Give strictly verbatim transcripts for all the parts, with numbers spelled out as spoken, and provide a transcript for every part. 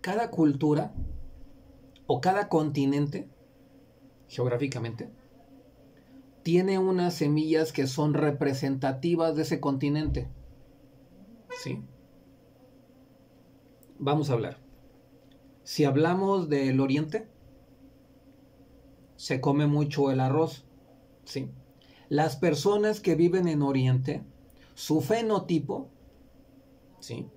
cada cultura o cada continente, geográficamente, tiene unas semillas que son representativas de ese continente. ¿Sí? Vamos a hablar. Si hablamos del oriente, se come mucho el arroz. ¿Sí? Las personas que viven en oriente, su fenotipo, ¿sí?,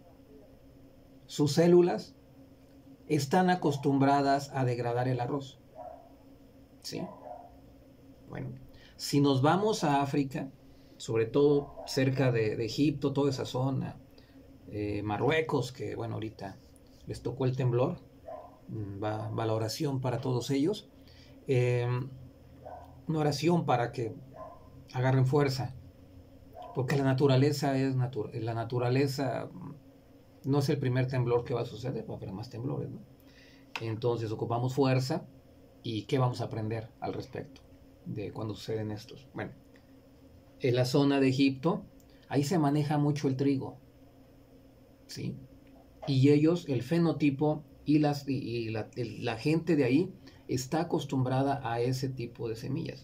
sus células están acostumbradas a degradar el arroz. ¿Sí? Bueno, si nos vamos a África, sobre todo cerca de, de Egipto, toda esa zona, eh, Marruecos, que bueno, ahorita les tocó el temblor, va, va la oración para todos ellos, eh, una oración para que agarren fuerza, porque la naturaleza es natu la naturaleza no es el primer temblor que va a suceder, va a haber más temblores, ¿no? Entonces ocupamos fuerza. ¿Y qué vamos a aprender al respecto de cuando suceden estos? Bueno, en la zona de Egipto, ahí se maneja mucho el trigo, ¿sí? Y ellos, el fenotipo y, las, y, y la, el, la gente de ahí está acostumbrada a ese tipo de semillas.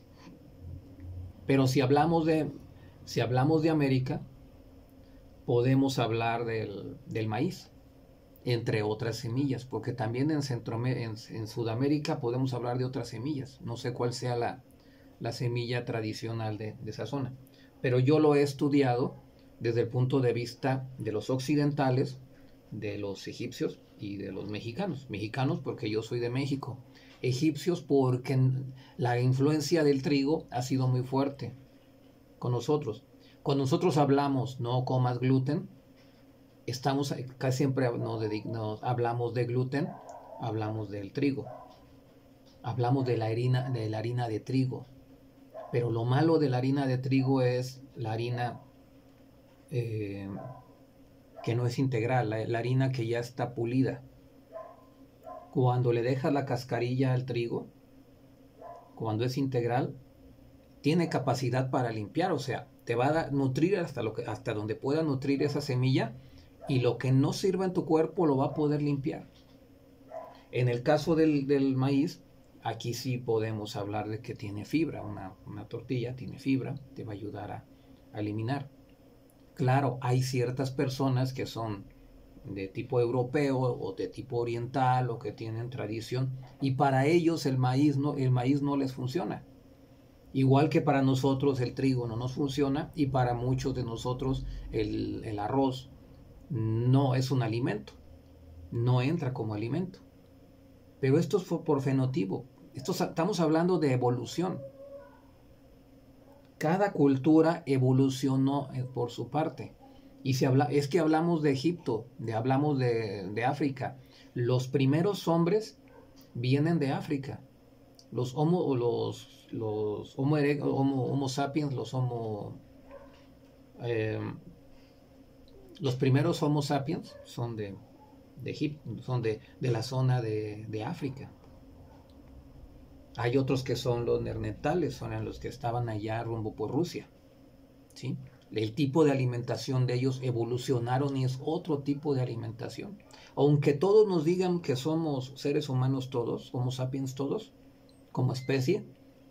Pero si hablamos de, si hablamos de América, podemos hablar del, del maíz, entre otras semillas, porque también en, Centro, en, en Sudamérica podemos hablar de otras semillas. No sé cuál sea la, la semilla tradicional de, de esa zona, pero yo lo he estudiado desde el punto de vista de los occidentales, de los egipcios y de los mexicanos. Mexicanos porque yo soy de México. Egipcios porque la influencia del trigo ha sido muy fuerte con nosotros. Cuando nosotros hablamos no comas gluten, estamos casi siempre nos, nos hablamos de gluten, hablamos del trigo, hablamos de la harina, de la harina de trigo. Pero lo malo de la harina de trigo es la harina eh, que no es integral, la, la harina que ya está pulida. Cuando le dejas la cascarilla al trigo, cuando es integral, tiene capacidad para limpiar, o sea, te va a nutrir hasta, lo que, hasta donde pueda nutrir esa semilla, y lo que no sirva en tu cuerpo lo va a poder limpiar. En el caso del, del maíz, aquí sí podemos hablar de que tiene fibra, una, una tortilla tiene fibra, te va a ayudar a, a eliminar. Claro, hay ciertas personas que son de tipo europeo o de tipo oriental o que tienen tradición, y para ellos el maíz no, el maíz no les funciona. Igual que para nosotros el trigo no nos funciona, y para muchos de nosotros el, el arroz no es un alimento, no entra como alimento. Pero esto es por fenotipo. Esto, estamos hablando de evolución. Cada cultura evolucionó por su parte. Y si habla, es que hablamos de Egipto, de, hablamos de, de África. Los primeros hombres vienen de África. Los homo, los, los homo, homo, homo sapiens, los homo... Eh, los primeros homo sapiens son de, de Egipto, son de, de la zona de, de África. Hay otros que son los neandertales, son los que estaban allá rumbo por Rusia, ¿sí? El tipo de alimentación de ellos evolucionaron y es otro tipo de alimentación. Aunque todos nos digan que somos seres humanos todos, homo sapiens todos, como especie,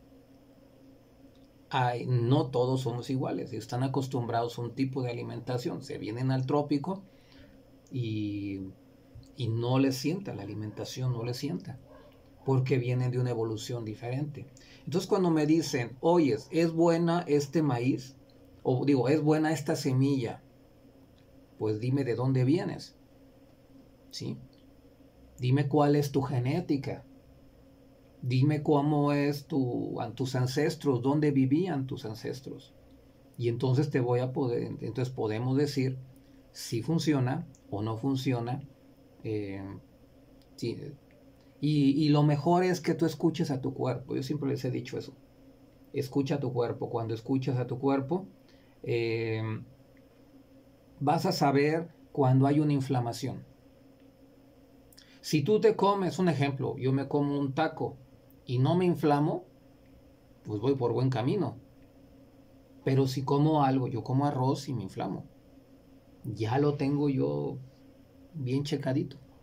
hay, no todos somos iguales, están acostumbrados a un tipo de alimentación, se vienen al trópico y, y no les sienta, la alimentación no les sienta, porque vienen de una evolución diferente. Entonces cuando me dicen, oye, ¿es buena este maíz? O digo, ¿es buena esta semilla? Pues dime de dónde vienes, ¿sí? Dime cuál es tu genética. Dime cómo es tu, tus ancestros, dónde vivían tus ancestros. Y entonces te voy a poder, entonces podemos decir si funciona o no funciona. Eh, sí, y, y lo mejor es que tú escuches a tu cuerpo. Yo siempre les he dicho eso. Escucha a tu cuerpo. Cuando escuchas a tu cuerpo, eh, vas a saber cuando hay una inflamación. Si tú te comes, un ejemplo, yo me como un taco y no me inflamo, pues voy por buen camino. Pero si como algo, yo como arroz y me inflamo, ya lo tengo yo bien checadito.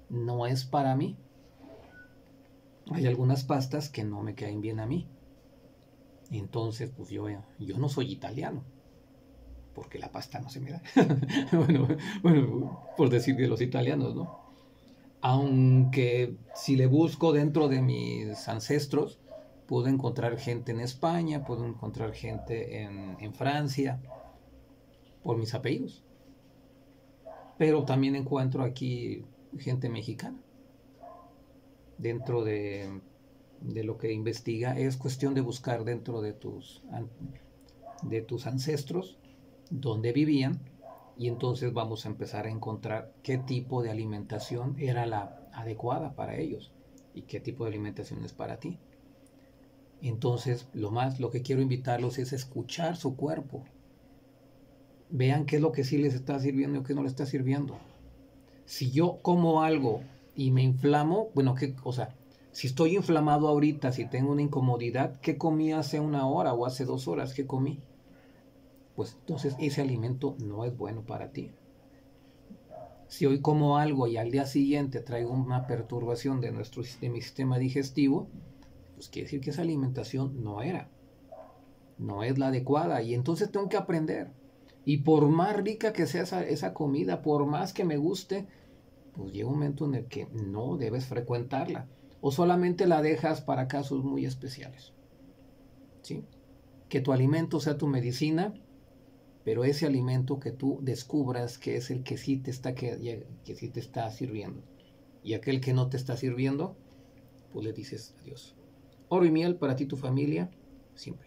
no es para mí. Hay algunas pastas que no me caen bien a mí. Entonces, pues yo, yo no soy italiano, porque la pasta no se me da. bueno, bueno, por decir de los italianos, ¿no? Aunque si le busco dentro de mis ancestros, puedo encontrar gente en España, puedo encontrar gente en, en Francia, por mis apellidos. Pero también encuentro aquí gente mexicana. Dentro de, de lo que investiga, es cuestión de buscar dentro de tus, de tus ancestros dónde vivían, y entonces vamos a empezar a encontrar qué tipo de alimentación era la adecuada para ellos y qué tipo de alimentación es para ti. Entonces, lo más, lo que quiero invitarlos es escuchar su cuerpo. Vean qué es lo que sí les está sirviendo y qué no les está sirviendo. Si yo como algo y me inflamo, bueno, ¿qué, o sea, si estoy inflamado ahorita, si tengo una incomodidad, ¿qué comí hace una hora o hace dos horas? ¿Qué comí? Pues entonces ese alimento no es bueno para ti. Si hoy como algo y al día siguiente traigo una perturbación de, nuestro, de mi sistema digestivo, pues quiere decir que esa alimentación no era, no es la adecuada, y entonces tengo que aprender. Y por más rica que sea esa, esa comida, por más que me guste, pues llega un momento en el que no debes frecuentarla, o solamente la dejas para casos muy especiales. ¿Sí? Que tu alimento sea tu medicina, pero ese alimento que tú descubras que es el que sí te está, que, que sí te está sirviendo. Y aquel que no te está sirviendo, pues le dices adiós. Oro y miel para ti y tu familia, siempre.